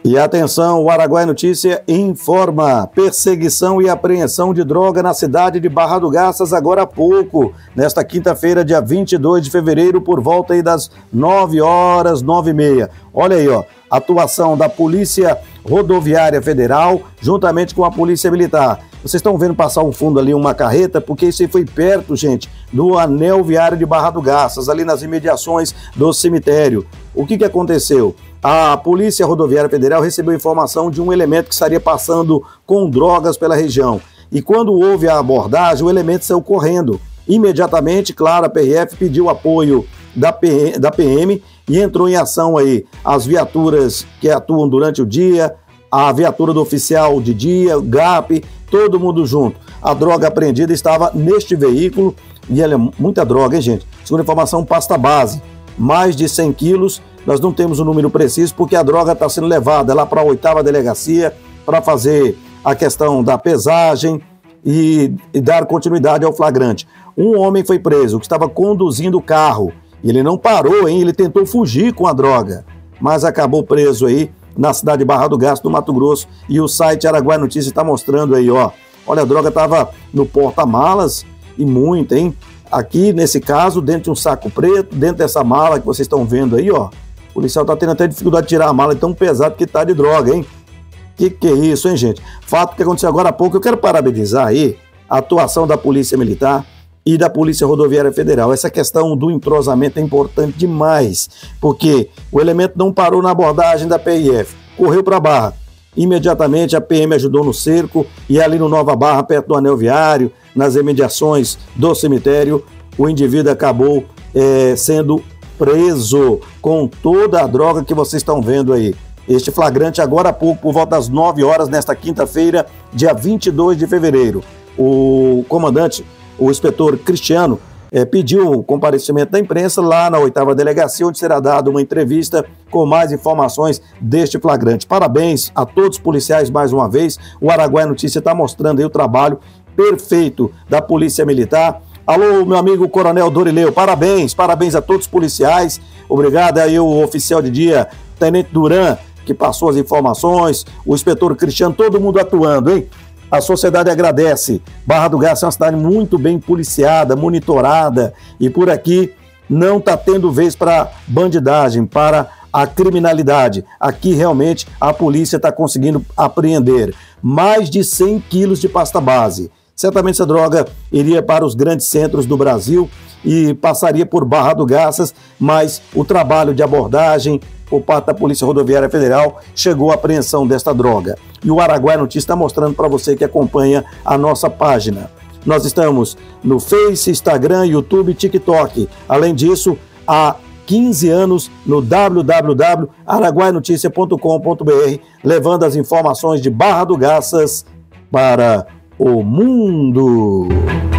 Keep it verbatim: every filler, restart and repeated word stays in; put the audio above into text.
E atenção, o Araguaia Notícia informa: perseguição e apreensão de droga na cidade de Barra do Garças agora há pouco, nesta quinta-feira, dia vinte e dois de fevereiro, por volta aí das nove horas, nove e meia. Olha aí, ó, atuação da Polícia Rodoviária Federal, juntamente com a Polícia Militar. Vocês estão vendo passar um fundo ali, uma carreta, porque isso aí foi perto, gente, do anel viário de Barra do Garças, ali nas imediações do cemitério. O que que aconteceu? A Polícia Rodoviária Federal recebeu informação de um elemento que estaria passando com drogas pela região. E quando houve a abordagem, o elemento saiu correndo. Imediatamente, claro, a P R F pediu apoio da P M e entrou em ação aí as viaturas que atuam durante o dia, a viatura do oficial de dia, o G A P, todo mundo junto. A droga apreendida estava neste veículo e ela é muita droga, hein, gente? Segundo a informação, pasta base, mais de cem quilos. Nós não temos o número preciso porque a droga está sendo levada lá para a oitava delegacia para fazer a questão da pesagem e, e dar continuidade ao flagrante. Um homem foi preso que estava conduzindo o carro e ele não parou, hein? Ele tentou fugir com a droga, mas acabou preso aí na cidade de Barra do Garças, do Mato Grosso, e o site Araguaia Notícia está mostrando aí, ó. Olha, a droga estava no porta-malas e muita, hein? Aqui, nesse caso, dentro de um saco preto, dentro dessa mala que vocês estão vendo aí, ó. O policial tá tendo até dificuldade de tirar a mala, é tão pesado que tá de droga, hein? Que que é isso, hein, gente? Fato que aconteceu agora há pouco. Eu quero parabenizar aí a atuação da Polícia Militar e da Polícia Rodoviária Federal. Essa questão do entrosamento é importante demais, porque o elemento não parou na abordagem da P R F, correu para a Barra. Imediatamente a P M ajudou no cerco e ali no Nova Barra, perto do anel viário, nas imediações do cemitério, o indivíduo acabou é, sendo preso com toda a droga que vocês estão vendo aí. Este flagrante agora há pouco, por volta das nove horas, nesta quinta-feira, dia vinte e dois de fevereiro. O comandante, o inspetor Cristiano, é, pediu o comparecimento da imprensa lá na oitava delegacia, onde será dada uma entrevista com mais informações deste flagrante. Parabéns a todos os policiais mais uma vez. O Araguaia Notícia está mostrando aí o trabalho perfeito da Polícia Militar. Alô, meu amigo Coronel Dorileu, parabéns, parabéns a todos os policiais. Obrigado aí o oficial de dia, Tenente Duran, que passou as informações, o inspetor Cristiano, todo mundo atuando, hein? A sociedade agradece. Barra do Garças é uma cidade muito bem policiada, monitorada, e por aqui não está tendo vez para bandidagem, para a criminalidade. Aqui realmente a polícia está conseguindo apreender mais de cem quilos de pasta base. Certamente essa droga iria para os grandes centros do Brasil e passaria por Barra do Garças, mas o trabalho de abordagem por parte da Polícia Rodoviária Federal chegou à apreensão desta droga. E o Araguaia Notícia está mostrando para você que acompanha a nossa página. Nós estamos no Face, Instagram, YouTube e TikTok. Além disso, há quinze anos no w w w ponto araguaia notícia ponto com ponto b r, levando as informações de Barra do Garças para o mundo.